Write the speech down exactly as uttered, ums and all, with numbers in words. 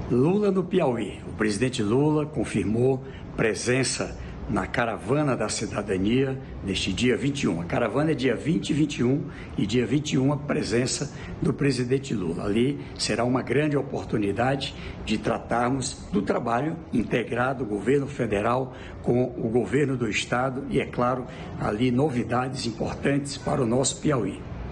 Lula no Piauí. O presidente Lula confirmou presença na Caravana da Cidadania neste dia vinte e um. A caravana é dia vinte e vinte e um e dia vinte e um a presença do presidente Lula. Ali será uma grande oportunidade de tratarmos do trabalho integrado do governo federal com o governo do estado e, é claro, ali novidades importantes para o nosso Piauí.